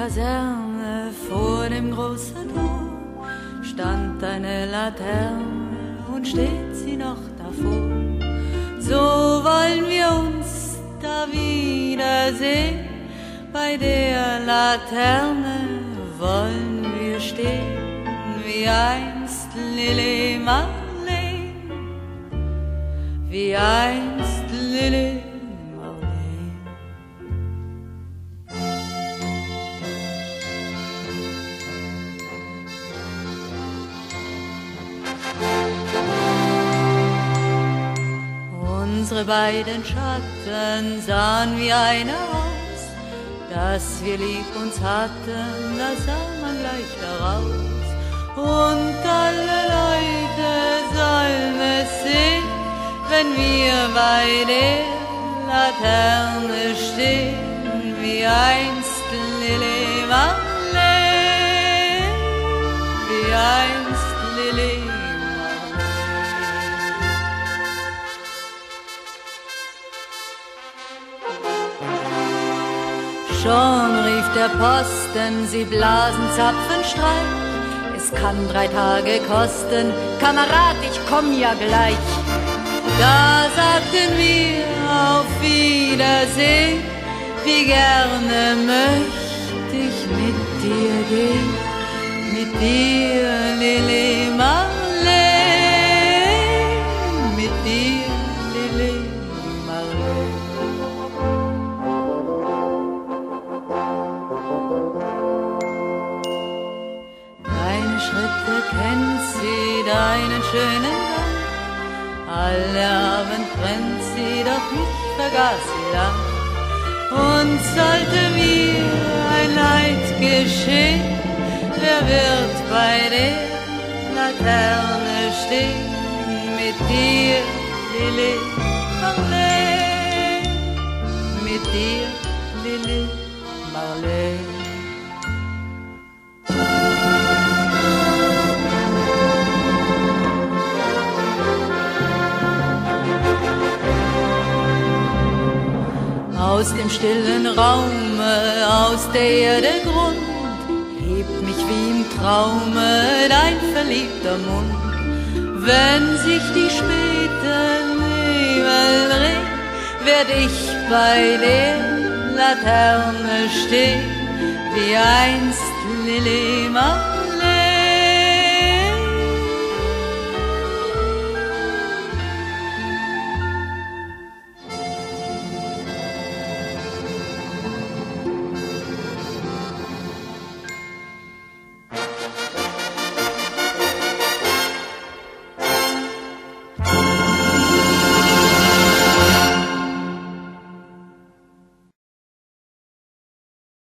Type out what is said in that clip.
Kaserne vor dem großen Tor stand eine Laterne und steht sie noch davor. So wollen wir uns da wiedersehen, bei der Laterne wollen wir stehen, wie einst Lili Marleen, wie einst Lili Marleen. Unsere beiden Schatten sahen wie einer aus, dass wir lieb uns hatten, das sah man gleich daraus. Und alle Leute sollen es sehen, wenn wir bei der Laterne stehen, wie einst Lili Marleen, wie einst Lili Marleen. Schon rief der Posten, sie blasen Zapfenstreich. Es kann 3 Tage kosten, Kamerad, ich komm ja gleich. Da sagten wir auf Wiedersehen, wie gerne möchte ich mit dir gehen, mit dir, Lili Marleen, mit dir, Lili Marleen. Deine Schritte kennt sie, deinen schönen Gang. Alle Abend brennt sie, doch mich vergaß sie lang. Und sollte mir ein Leid geschehen, wer wird bei der Laterne stehen? Mit dir, Lili Marleen, mit dir, Lili Marleen. Aus dem stillen Raume, aus der Erde Grund, hebt mich wie im Traume dein verliebter Mund. Wenn sich die späten Nebel drehen, werd ich bei der Laterne stehen, wie einst Lili Marleen.